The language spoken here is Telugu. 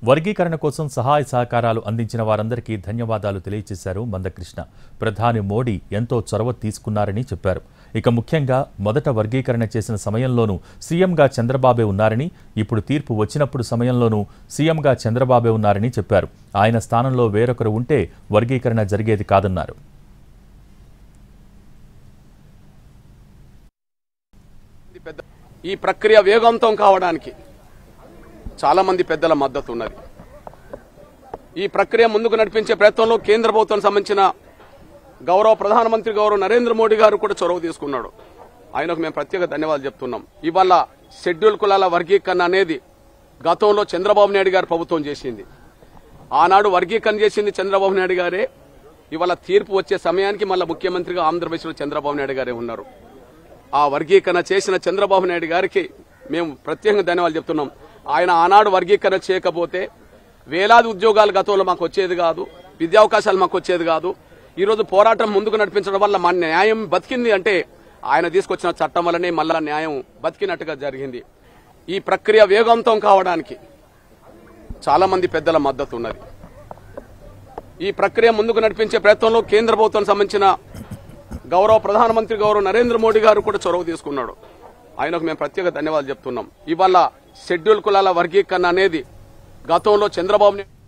వర్గీకరణ కోసం సహాయ సహకారాలు అందించిన వారందరికీ ధన్యవాదాలు తెలియజేశారు మందకృష్ణ. ప్రధాని మోడీ ఎంతో చొరవ తీసుకున్నారని చెప్పారు. ఇక ముఖ్యంగా మొదట వర్గీకరణ చేసిన సమయంలోనూ సీఎంగా చంద్రబాబే ఉన్నారని, ఇప్పుడు తీర్పు వచ్చినప్పుడు సమయంలోనూ సీఎంగా చంద్రబాబే ఉన్నారని చెప్పారు. ఆయన స్థానంలో వేరొకరు ఉంటే వర్గీకరణ జరిగేది కాదన్నారు. ఈ ప్రక్రియ వేగవంతం కావడానికి చాలా మంది పెద్దల మద్దతు ఉన్నది. ఈ ప్రక్రియ ముందుకు నడిపించే ప్రయత్నంలో కేంద్ర ప్రభుత్వానికి సంబంధించిన గౌరవ ప్రధానమంత్రి గౌరవ నరేంద్ర మోడీ గారు కూడా చొరవ తీసుకున్నాడు. ఆయనకు మేము ప్రత్యేక ధన్యవాదాలు చెప్తున్నాం. ఇవాళ షెడ్యూల్ కులాల వర్గీకరణ అనేది గతంలో చంద్రబాబు నాయుడు గారు ప్రభుత్వం చేసింది. ఆనాడు వర్గీకరణ చేసింది చంద్రబాబు నాయుడు గారే. ఇవాళ తీర్పు వచ్చే సమయానికి మళ్ళీ ముఖ్యమంత్రిగా ఆంధ్రప్రదేశ్లో చంద్రబాబు నాయుడు గారే ఉన్నారు. ఆ వర్గీకరణ చేసిన చంద్రబాబు నాయుడు గారికి మేము ప్రత్యేకంగా ధన్యవాదాలు చెప్తున్నాం. ఆయన ఆనాడు వర్గీకరణ చేయకపోతే వేలాది ఉద్యోగాలు గతంలో మాకు వచ్చేది కాదు, విద్యావకాశాలు మాకు వచ్చేది కాదు. ఈరోజు పోరాటం ముందుకు నడిపించడం వల్ల మన న్యాయం బతికింది అంటే ఆయన తీసుకొచ్చిన చట్టం వల్లనే మళ్ళా న్యాయం బతికినట్టుగా జరిగింది. ఈ ప్రక్రియ వేగవంతం కావడానికి చాలా మంది పెద్దల మద్దతు ఉన్నది. ఈ ప్రక్రియ ముందుకు నడిపించే ప్రయత్నంలో కేంద్ర ప్రభుత్వానికి సంబంధించిన గౌరవ ప్రధానమంత్రి గౌరవ నరేంద్ర మోడీ గారు కూడా చొరవ తీసుకున్నాడు. ఆయనకు మేము ప్రత్యేక ధన్యవాదాలు చెప్తున్నాం. ఇవాళ షెడ్యూల్ కులాల వర్గీకరణ అనేది గతంలో చంద్రబాబు